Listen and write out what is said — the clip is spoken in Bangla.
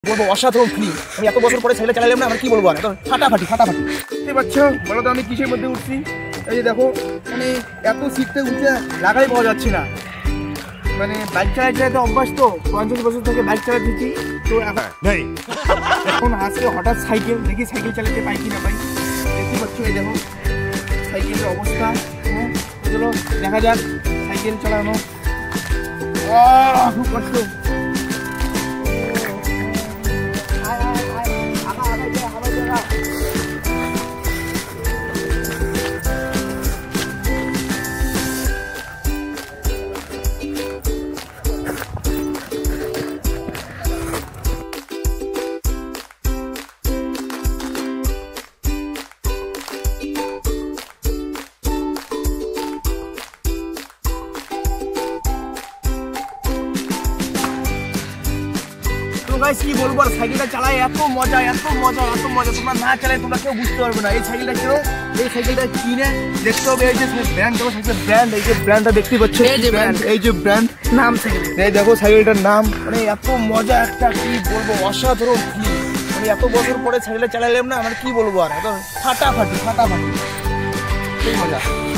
বলবো অসাধারণ ফিলিং। আমি এত বছর পরে সাইকেল চালালাম না, আমার কি বলবো আর ফাটাফাটি ফাটাফাটি। দেখতে পাচ্ছ বলো তো আমি কিসের মধ্যে উঠছি? এই যে দেখো, মানে এত সিটটা উঠে লাগাই পাওয়া যাচ্ছে না। মানে বাইক চালাতে অভ্যাস তো, 50 বছর থেকে বাইক চালাতেছি তো এখন আজকে হঠাৎ সাইকেল দেখি, সাইকেল চালাতে পাই কি না পাই। দেখতে পাচ্ছ এই দেখো সাইকেলের অবস্থা। চলো দেখা যাক সাইকেল চালানো। খুব কষ্ট। কি বলবো, আর সাইকেলটা চালায় এত মজা এত মজা এত মজা, তোমরা না চালায় তোমরা কেউ বুঝতে পারবে না। এই সাইকেলটা কেউ, এই সাইকেলটা কিনে দেখতে হবে। এই যে ব্র্যান্ড, দেখো সাইকেলের ব্র্যান্ড, এই যে ব্র্যান্ডটা দেখতে পাচ্ছ, এই যে ব্র্যান্ড নাম সাইকেল, এই দেখো সাইকেলটার নাম। মানে এত মজা একটা, কি বলবো অসাধারণ ফিলিং। আমি এত বছর পরে সাইকেলটা চালালাম না, আমার কি বলবো আর, ফাটাফাটি ফাটাফাটি, খুব মজা।